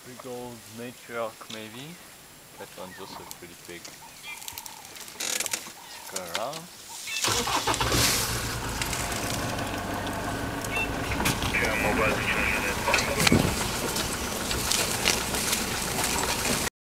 Big old matriarch maybe. That one's also pretty big. Let's go around.